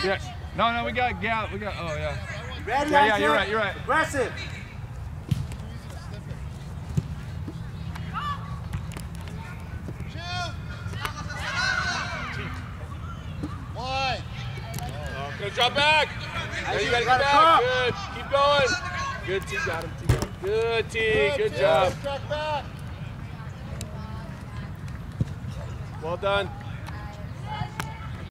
Yeah. No, we got gap. We got. Oh yeah. Ready, yeah, you're right. You're right. Aggressive. Why? Gonna drop back. There you gotta get back. Good. Keep going. Good T. Got him. T. Got him. Good T. Good job. Track back. Well done.